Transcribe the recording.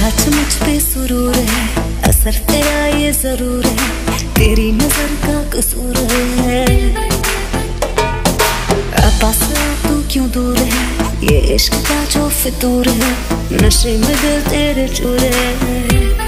आज मुझ पे सुरूर है, असर तेरा ये जरूर है, तेरी नजर का कसूर है। पास तू क्यों दूर है, ये इश्क का जो फितूर है, नशे में दिल तेरे चूर है।